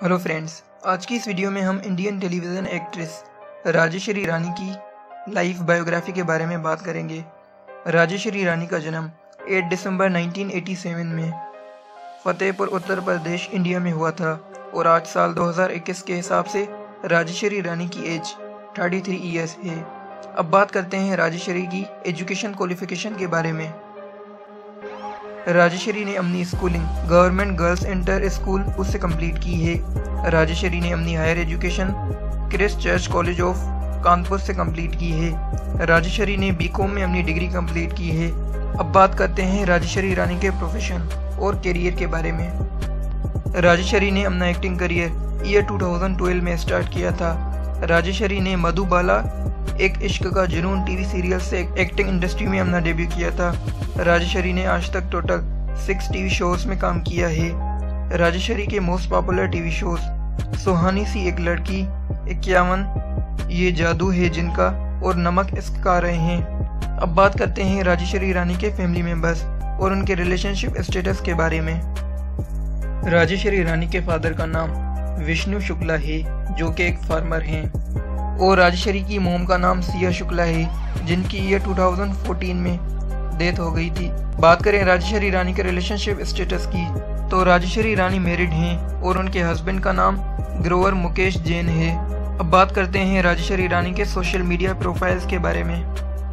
Hello friends, आज की इस वीडियो में हम Indian television actress Rajeshwari Rani की लाइफ बायोग्राफी के बारे में बात करेंगे। राजेश्वरी रानी का जन्म 8 दिसंबर 1987 में फतेहपुर उत्तर प्रदेश इंडिया में हुआ था और आज साल 2021 के हिसाब से राजेश्वरी रानी की एज 33 ईयर्स है। अब बात करते हैं राजेश्वरी की एजुकेशन क्वालिफिकेशन के बारे में। राजेश्वरी ने अपनी schooling government girls inter school उससे कंप्लीट की है। राजेश्वरी ने अपनी higher education Christ Church College of Kanpur से कंप्लीट की है। राजेश्वरी ने बीकॉम में अपनी डिग्री कंप्लीट की है। अब बात करते हैं राजेश्वरी रानी के प्रोफेशन और करियर के बारे में। राजेश्वरी ने अपना एक्टिंग करियर ईयर 2012 में स्टार्ट किया था। राजेश्वरी ने मधुबाला एक इश्क का जुनून टीवी सीरियल से एक्टिंग इंडस्ट्री में अपना डेब्यू किया था। राजेश्वरी ने आज तक टोटल 6 टीवी शोज में काम किया है। राजेश्वरी के most popular TV shows Suhani Si Ek Ladki, 51, ये जादू है जिनका और नमक इश्क आ रहे हैं। अब बात करते हैं राजेश्वरी रानी के फैमिली मेंबर्स और उनके रिलेशनशिप स्टेटस के बारे में। राजेश्वरी रानी के फादर का नाम विष्णु शुक्ला है जो कि एक फार्मर हैं, और राजेश्वरी की मोम का नाम सिया शुक्ला है जिनकी ईयर 2014 में डेथ हो गई थी। बात करें राजेश्वरी रानी के रिलेशनशिप स्टेटस की तो राजेश्वरी रानी मैरिड हैं और उनके हस्बैंड का नाम ग्रोवर मुकेश जैन है। अब बात करते हैं राजेश्वरी रानी के सोशल मीडिया प्रोफाइल्स के बारे में।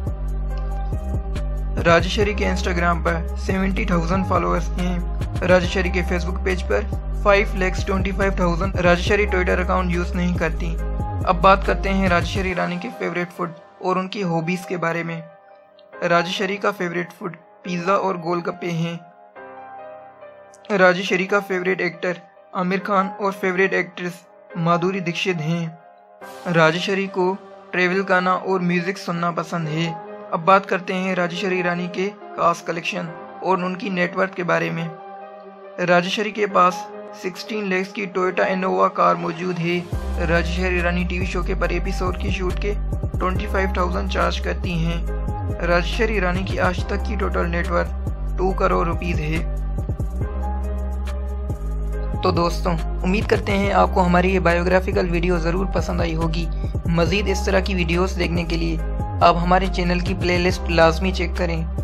राजेश्वरी के इंस्टाग्राम पर 70,000 फॉलोअर्स हैं। राजेश्वरी के फेसबुक पेज पर 5,25,000। राजेश्वरी ट्विटर अकाउंट यूज नहीं करती। अब बात करते हैं राजेश्वरी रानी के फेवरेट फूड और उनकी हॉबीज के बारे में। राजेश्वरी का फेवरेट फूड पिज्जा और गोलगप्पे हैं। राजेश्वरी का फेवरेट एक्टर आमिर खान और फेवरेट एक्ट्रेस माधुरी दीक्षित हैं। राजेश्वरी को ट्रैवल करना और म्यूजिक सुनना पसंद है। अब बात करते हैं राजेश्वरी रानी के कार्स कलेक्शन और उनकी नेटवर्थ के बारे में। राजेश्वरी के पास 16 लाख की टोयोटा इनोवा कार मौजूद है। राजेश्वरी रानी टीवी शो के पर एपिसोड की शूट के 25,000 चार्ज करती हैं। राजेश्वरी रानी की आज तक की टोटल नेटवर्थ 2 करोड़ रुपीस है। तो दोस्तों, उम्मीद करते हैं आपको हमारी ये बायोग्राफिकल वीडियो ज़रूर पसंद आई होगी। मज़ीद इस तरह की वीडियोस देखने के लिए आप हमारे चैनल की प्लेलिस्ट लाजमी चेक करें।